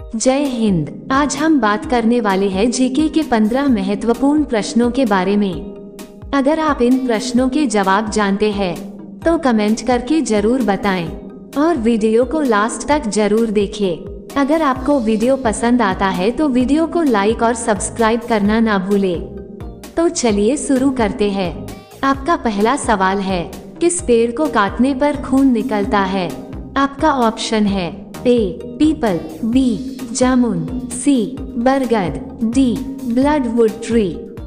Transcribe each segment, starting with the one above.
जय हिंद। आज हम बात करने वाले हैं जीके के 15 महत्वपूर्ण प्रश्नों के बारे में। अगर आप इन प्रश्नों के जवाब जानते हैं तो कमेंट करके जरूर बताएं और वीडियो को लास्ट तक जरूर देखें। अगर आपको वीडियो पसंद आता है तो वीडियो को लाइक और सब्सक्राइब करना ना भूलें। तो चलिए शुरू करते हैं। आपका पहला सवाल है, किस पेड़ को काटने पर खून निकलता है? आपका ऑप्शन है ए पीपल, बी जामुन, सी बरगद, डी ब्लडवुड ट्री।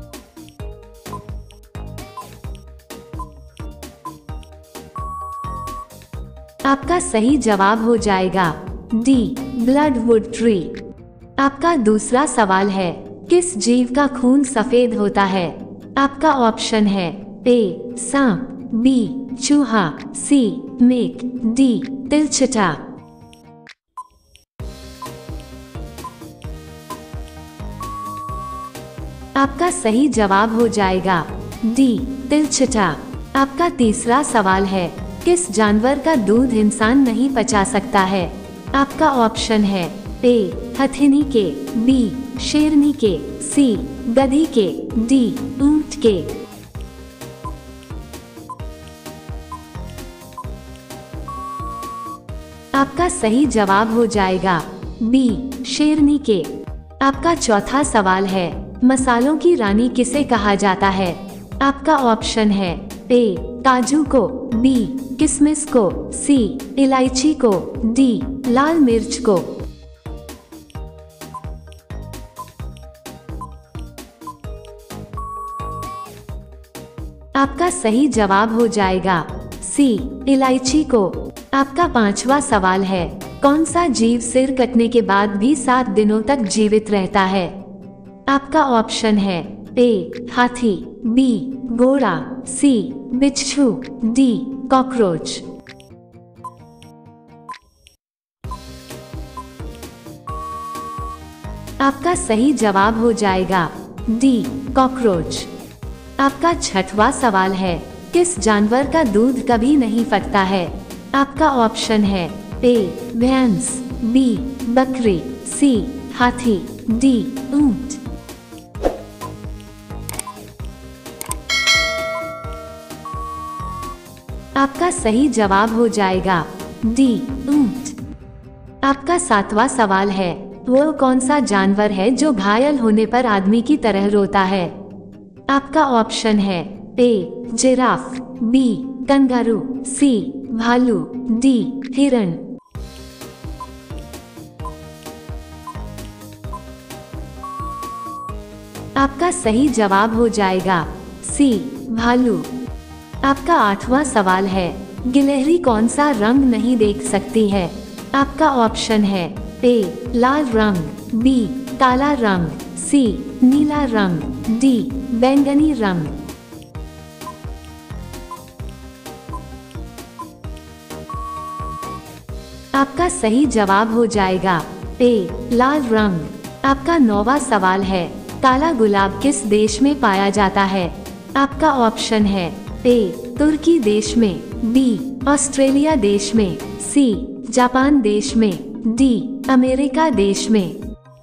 आपका सही जवाब हो जाएगा डी ब्लडवुड ट्री। आपका दूसरा सवाल है, किस जीव का खून सफेद होता है? आपका ऑप्शन है ए सांप, बी चूहा, सी मेक, डी तिलचटा। आपका सही जवाब हो जाएगा डी तिलचटा। आपका तीसरा सवाल है, किस जानवर का दूध इंसान नहीं पचा सकता है? आपका ऑप्शन है ए हथिनी के, बी शेरनी के, सी गधी के, डी ऊंट के। आपका सही जवाब हो जाएगा बी शेरनी के। आपका चौथा सवाल है, मसालों की रानी किसे कहा जाता है? आपका ऑप्शन है ए काजू को, बी किशमिश को, सी इलायची को, डी लाल मिर्च को। आपका सही जवाब हो जाएगा सी इलायची को। आपका पांचवा सवाल है, कौन सा जीव सिर कटने के बाद भी 7 दिनों तक जीवित रहता है? आपका ऑप्शन है ए हाथी, बी घोड़ा, सी बिच्छू, डी कॉकरोच। आपका सही जवाब हो जाएगा डी कॉकरोच। आपका छठवां सवाल है, किस जानवर का दूध कभी नहीं फटता है? आपका ऑप्शन है ए भैंस, बी बकरी, सी हाथी, डी ऊंट। आपका सही जवाब हो जाएगा डी ऊंट। आपका सातवां सवाल है, वो कौन सा जानवर है जो घायल होने पर आदमी की तरह रोता है? आपका ऑप्शन है A giraffe, B kangaroo, C भालू, डी हिरण। आपका सही जवाब हो जाएगा सी भालू। आपका आठवां सवाल है, गिलहरी कौन सा रंग नहीं देख सकती है? आपका ऑप्शन है ए लाल रंग, बी काला रंग, सी नीला रंग, डी बैंगनी रंग। आपका सही जवाब हो जाएगा ए लाल रंग। आपका 9वां सवाल है, काला गुलाब किस देश में पाया जाता है? आपका ऑप्शन है ए तुर्की देश में, बी ऑस्ट्रेलिया देश में, सी जापान देश में, डी अमेरिका देश में।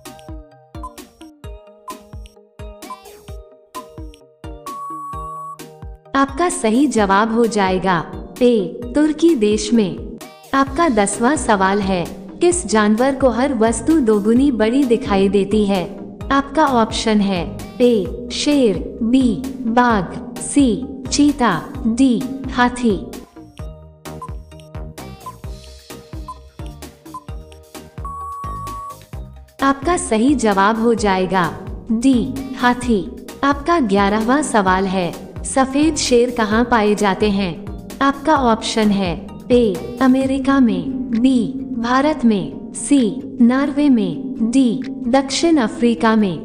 आपका सही जवाब हो जाएगा ए तुर्की देश में। आपका 10वां सवाल है, किस जानवर को हर वस्तु दोगुनी बड़ी दिखाई देती है? आपका ऑप्शन है ए शेर, बी बाघ, सी चीता, डी हाथी। आपका सही जवाब हो जाएगा डी हाथी। आपका 11वां सवाल है, सफेद शेर कहाँ पाए जाते हैं? आपका ऑप्शन है ए अमेरिका में, बी भारत में, सी नॉर्वे में, डी दक्षिण अफ्रीका में।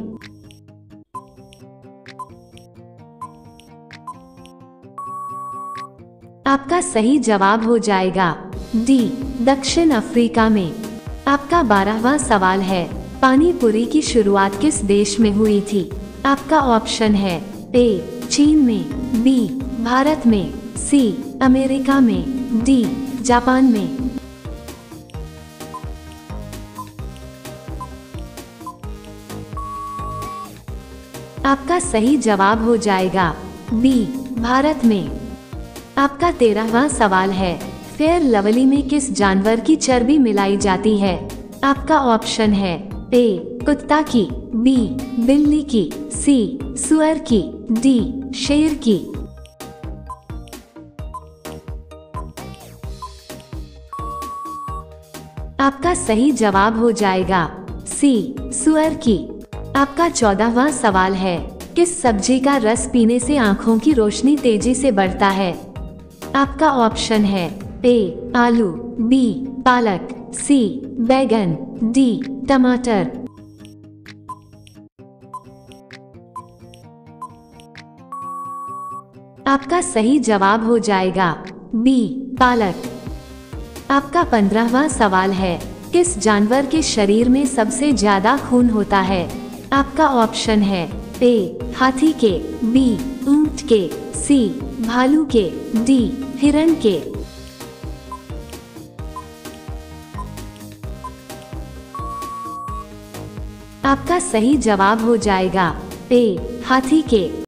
आपका सही जवाब हो जाएगा डी दक्षिण अफ्रीका में। आपका 12वां सवाल है, पानी पुरी की शुरुआत किस देश में हुई थी? आपका ऑप्शन है ए चीन में, बी भारत में, सी अमेरिका में, डी जापान में। आपका सही जवाब हो जाएगा बी, भारत में। आपका 13वां सवाल है, फेयर लवली में किस जानवर की चर्बी मिलाई जाती है? आपका ऑप्शन है ए, कुत्ता की, बी, बिल्ली की, सी, सुअर की, डी, शेर की। आपका सही जवाब हो जाएगा सी, सुअर की। आपका 14वां सवाल है, किस सब्जी का रस पीने से आँखों की रोशनी तेजी से बढ़ता है? आपका ऑप्शन है ए, आलू, बी, पालक, सी, बैगन, डी, टमाटर। आपका सही जवाब हो जाएगा बी, पालक। आपका 15वां सवाल है, किस जानवर के शरीर में सबसे ज्यादा खून होता है? आपका ऑप्शन है ए, हाथी के, बी, ऊंट के, सी, भालू के, डी, हिरण के। आपका सही जवाब हो जाएगा ए, हाथी के।